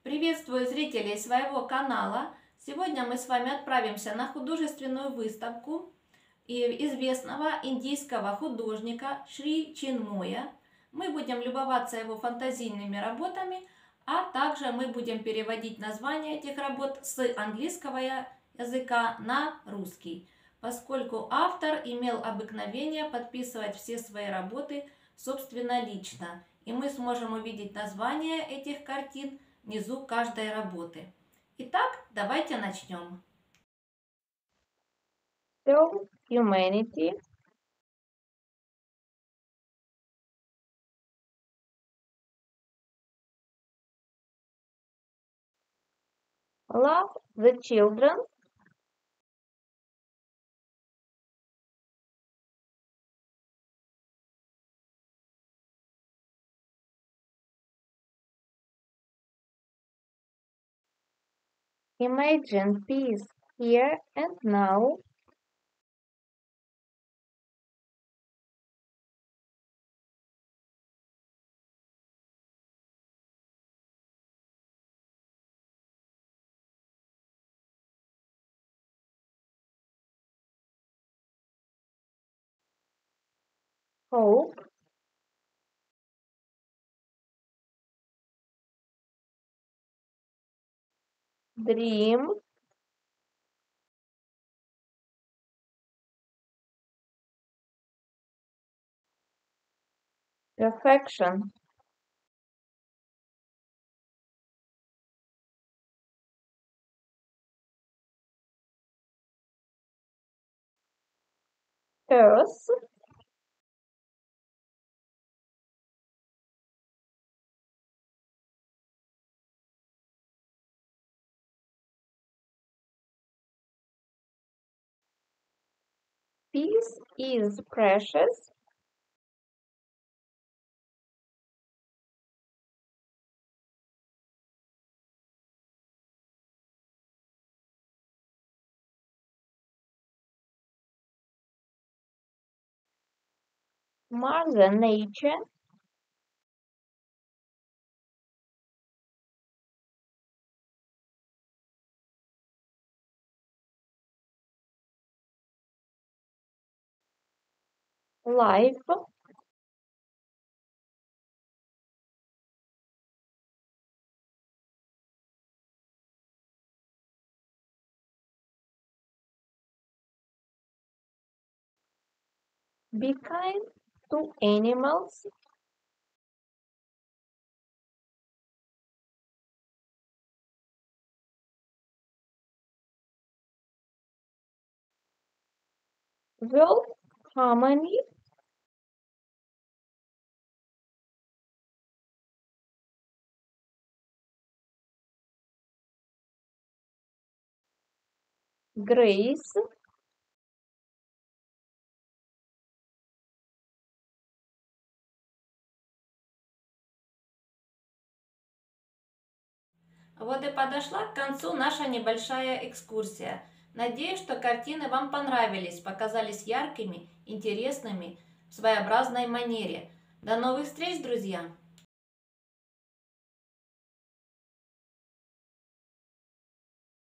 Приветствую зрителей своего канала. Сегодня мы с вами отправимся на художественную выставку известного индийского художника Шри Чинмоя. Мы будем любоваться его фантазийными работами, а также мы будем переводить названия этих работ с английского языка на русский, поскольку автор имел обыкновение подписывать все свои работы собственнолично, и мы сможем увидеть названия этих картин внизу каждой работы. Итак, давайте начнем. So, humanity, love the children, imagine peace here and now, hope, dream, perfection, earth, peace is precious, Mother Nature, life, be kind to animals, world harmony, grace, Вот и подошла к концу наша небольшая экскурсия. Надеюсь, что картины вам понравились, показались яркими, интересными, в своеобразной манере. До новых встреч, друзья!